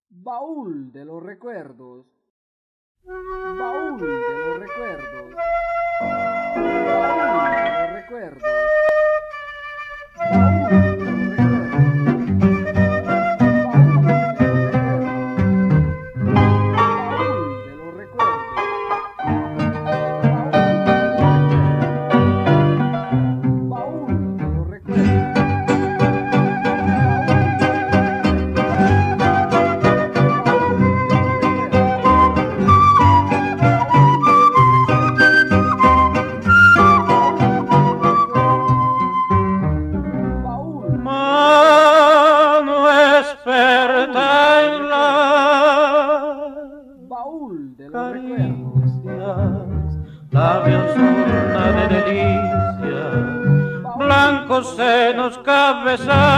Baúl de los recuerdos. Baúl de los recuerdos. Baúl de los recuerdos. Baúl de los labios una de delicia, blancos senos, cabeza